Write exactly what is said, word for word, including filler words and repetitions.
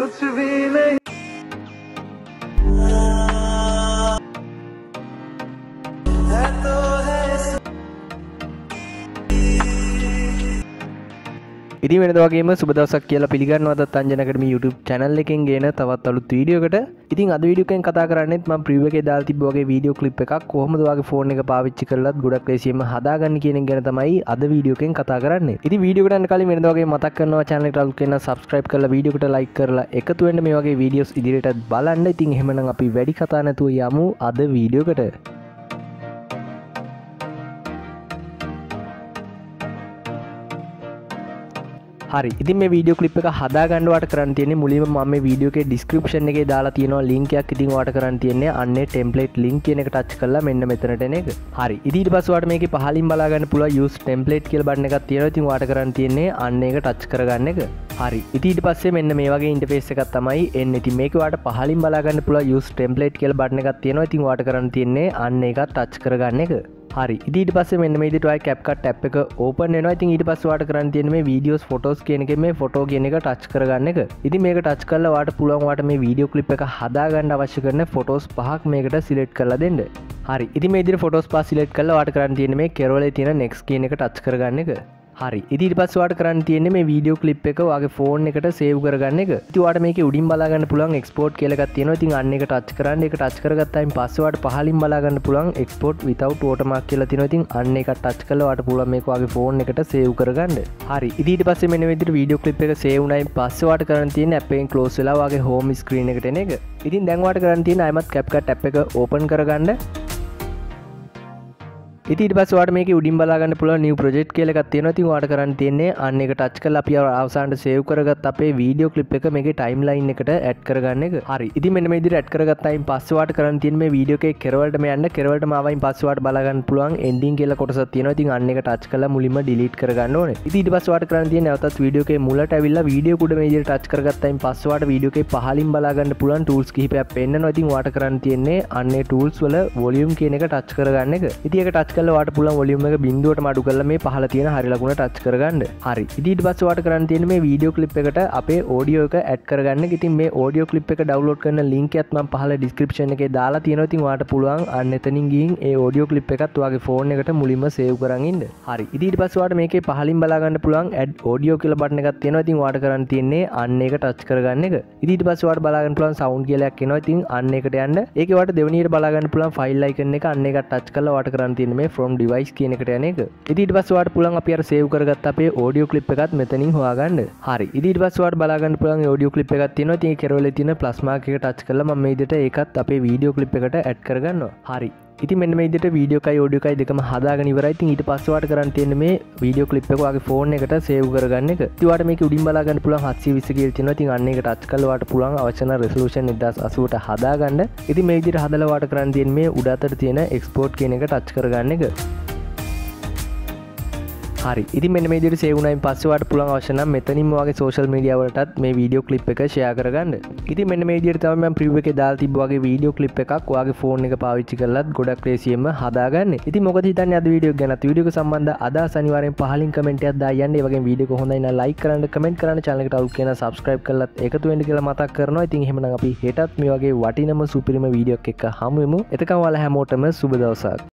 कुछ भी नहीं। है तो है ඉතින් වෙනද වගේම සුබ දවසක් කියලා පිළිගන්නවා අද තංජන අකාඩමි YouTube channel එකෙන් ගේන තවත් අලුත් වීඩියෝ එකකට. ඉතින් අද වීඩියෝ එකෙන් කතා කරන්නේත් මම ප්‍රිව්‍යු එකේ දාලා තිබ්බ වගේ වීඩියෝ ක්ලිප් එකක් කොහොමද ඔයාගේ ෆෝන් එක පාවිච්චි කරලත් ගොඩක් ලේසියෙන්ම හදාගන්න කියන එක ගැන තමයි අද වීඩියෝ එකෙන් කතා කරන්නේ. ඉතින් වීඩියෝ එකට යන්න කලින් වෙනද වගේ මතක් කරනවා channel එකට අලුත් කෙනා subscribe කරලා වීඩියෝ එකට like කරලා එකතු වෙන්න මේ වගේ වීඩියෝස් ඉදිරියටත් බලන්න. ඉතින් එහෙමනම් අපි වැඩි කතා නැතුව යමු අද වීඩියෝ එකට. හරි ඉතින් මේ වීඩියෝ ක්ලිප් එක හදාගන්න ඔයාලට කරන්න තියෙන්නේ මුලින්ම මම මේ වීඩියෝ එකේ description එකේ දාලා තියෙනවා link එකක්. ඉතින් ඔයාලට කරන්න තියෙන්නේ අන්නේ template link කියන එක touch කරලා මෙන්න මෙතනට එන එක. හරි ඉතින් ඊට පස්සේ ඔයාලට මේකේ පහලින් බලා ගන්න පුළුවන් use template කියලා බටන් එකක් තියෙනවා. ඉතින් ඔයාලට කරන්න තියෙන්නේ අන්න ඒක touch කරගන්න එක. හරි ඉතින් ඊට පස්සේ මෙන්න මේ වගේ interface එකක් තමයි එන්නේ. ඉතින් මේකේ ඔයාලට පහලින් බලා ගන්න පුළුවන් use template කියලා බටන් එකක් තියෙනවා. ඉතින් ඔයාලට කරන්න තියෙන්නේ අන්න ඒක touch කරගන්න එක. හරි ඊට පස්සේ මෙන්න මේ විදිහට ඔයයි CapCut ටැබ් එක ඕපන් වෙනවා. ඉතින් ඊට පස්සේ ඔයාලට කරන්න තියෙන්නේ මේ videos photos කියන එකේ මේ photo කියන එක touch කරගන්න එක. ඉතින් මේක touch කරලා ඔයාලට පුළුවන් ඔයාලට මේ video clip එක හදාගන්න අවශ්‍ය කරන photos පහක් මේකට select කරලා දෙන්න. හරි ඉතින් මේ විදිහට photos පහ select කරලා ඔයාලට කරන්න තියෙන්නේ මේ කෙරවලේ තියෙන next කියන එක touch කරගන්න එක. හරි ඉතින් ඊට පස්සේ ඔයාලට කරන්න තියෙන්නේ මේ වීඩියෝ ක්ලිප් එක ඔයාගේ ෆෝන් එකට සේව් කරගන්න එක. ඉතින් ඔයාලට මේකේ උඩින් බලා ගන්න පුළුවන් export කියලා එකක් තියෙනවා. ඉතින් අන්න එක touch කරන්න. ඒක touch කරගත්තායින් පස්සේ ඔයාලට පහලින් බලා ගන්න පුළුවන් export without watermark කියලා තියෙනවා. ඉතින් අන්න එක touch කරලා ඔයාලට පුළුවන් මේක ඔයාගේ ෆෝන් එකට සේව් කරගන්න. හරි ඉතින් ඊට පස්සේ මෙන්න මේ විදිහට වීඩියෝ ක්ලිප් එක සේව් වුණායින් පස්සේ ඔයාලට කරන්න තියෙන්නේ app එකෙන් close වෙලා ඔයාගේ home screen එකට එන එක. ඉතින් දැන් ඔයාලට කරන්න තියෙන්නේ ආයෙමත් CapCut app එක open කරගන්න. ඉතින් ඊට පස්සේ ඔයාලට මේකේ උඩින් බලා ගන්න පුළුවන් new project කියලා එකක් තියෙනවා. ඉතින් ඔයාලට කරන්න තියෙන්නේ අන්න එක touch කරලා අපි අවසානට save කරගත්ත අපේ වීඩියෝ clip එක මේකේ timeline එකට add කරගන්න එක. හරි. ඉතින් මෙන්න මේ විදිහට add කරගත්තායින් පස්සේ ඔයාලට කරන්න තියෙන්නේ මේ වීඩියෝ එකේ කෙරවලටම යන්න. කෙරවලටම ආවයින් පස්සේ ඔයාලට බලා ගන්න පුළුවන් ending කියලා කොටසක් තියෙනවා. ඉතින් අන්න එක touch කරලා මුලින්ම delete කරගන්න ඕනේ. ඉතින් ඊට පස්සේ ඔයාලට කරන්න තියෙන්නේ නැවතත් වීඩියෝ එකේ මුලට ඇවිල්ලා වීඩියෝ කුඩ මේ විදිහට touch කරගත්තායින් පස්සේ ඔයාලට වීඩියෝ එකේ පහලින් බලා ගන්න පුළුවන් tools කිහිපයක් පෙන්නනවා. ඉතින් ඔයාලට කරන්න තියෙන්නේ අන්නේ tools වල volume කියන එක touch කරගන්න එක. ඉතින් ඒක touch කරලා ඔයාලට පුළුවන් volume එක බිඳුවට අඩු කරලා මේ පහළ තියෙන හරි ලකුණ ටච් කරගන්න. හරි. ඉතින් ඊට පස්සේ ඔයාලට කරන්න තියෙන්නේ මේ වීඩියෝ ක්ලිප් එකට අපේ ඔඩියෝ එක ඇඩ් කරගන්න. ඉතින් මේ ඔඩියෝ ක්ලිප් එක ඩවුන්ලෝඩ් කරන ලින්ක් එකත් මම පහළ ඩිස්ක්‍රිප්ෂන් එකේ දාලා තියෙනවා. ඉතින් ඔයාලට පුළුවන් අන්න එතනින් ගිහින් ඒ ඔඩියෝ ක්ලිප් එකත් ඔයාගේ ෆෝන් එකට මුලින්ම සේව් කරන් ඉන්න. හරි. ඉතින් ඊට පස්සේ ඔයාලට මේකේ පහලින් බලා ගන්න පුළුවන් add audio කියලා බටන් එකක් තියෙනවා. ඉතින් ඔයාලට කරන්න තියෙන්නේ අන්න ඒක ටච් කරගන්න එක. ඉතින් ඊට පස්සේ ඔයාලට බලා ගන්න පුළුවන් sound කියලා එකක් එනවා. ඉතින් අන්න ඒකට යන්න. ඒකේ ඔයාලට දෙවෙනියට බලා ගන්න පුළුවන් file icon එක අන්න ඒකට ටච් කරලා ඔයාලට කරන්න තියෙන්නේ මේ from device කියන එකට යන එක. ඉතින් ඊට පස්සේ ඔයාලට පුළුවන් අපි අර සේව් කරගත්ත අපේ ඔඩියෝ ක්ලිප් එකත් මෙතනින් හොයාගන්න. හරි. ඉතින් ඊට පස්සේ ඔයාලට බලා ගන්න පුළුවන් ඔඩියෝ ක්ලිප් එකක් තියෙනවා. ඉතින් ඒ කෙරවලේ තියෙන ප්ලස් මාක් එක ටච් කරලා මම මේ විදිහට ඒකත් අපේ වීඩියෝ ක්ලිප් එකට ඇඩ් කරගන්නවා. හරි. ඉතින් මෙන්න මේ විදිහට වීඩියෝ එකයි ඔඩියෝ එකයි දෙකම හදාගෙන ඉවරයි. ඉතින් ඊට පස්සේ ඔයාලට කරන්න තියෙන්නේ මේ වීඩියෝ ක්ලිප් එක ඔයාගේ ෆෝන් එකට සේව් කරගන්න එක. ඉතින් ඔයාලට මේකේ උඩින් බලා ගන්න පුළුවන් හත්සිය විස්ස කියලා තියෙනවා. ඉතින් අන්න ඒක ටච් කරලා ඔයාලට පුළුවන් අවශ්‍ය කරන resolution එක්දාස් අසූවට හදාගන්න. ඉතින් මේ විදිහට හදලා ඔයාලට කරන්න තියෙන්නේ මේ උඩ අතට තියෙන export කියන එක ටච් කරගන්න එක. හරි. ඉතින් මෙන්න මේ විදිහට සේව් වුණායින් පස්සේ ඔයාලට පුළුවන් අවශ්‍ය නම් මෙතනින්ම ඔයාගේ social media වලටත් මේ වීඩියෝ ක්ලිප් එක share කරගන්න. ඉතින් මෙන්න මේ විදිහට තමයි මම preview එකේ දාලා තිබ්බ වගේ වීඩියෝ ක්ලිප් එකක් ඔයාගේ ෆෝන් එක පාවිච්චි කරලත් ගොඩක් ලේසියෙන්ම හදාගන්න. ඉතින් මොකද හිතන්නේ අද වීඩියෝ එක ගැන? වීඩියෝ එක සම්බන්ධ අදහස් අනිවාර්යෙන් පහලින් කමෙන්ට් එකක් දාලා යන්න. ඒ වගේම වීඩියෝ එක හොඳයි නම් like කරන්න, comment කරන්න, channel එකට අලුත් කෙනා subscribe කරලත් එකතු වෙන්න කියලා මතක් කරනවා. ඉතින් එහෙමනම් අපි හෙටත් මේ වගේ වටිනම සුපිරිම වීඩියෝ එකක් එක්ක හමු වෙමු. එතකම් ඔයාලා හැමෝටම සුබ දවසක්.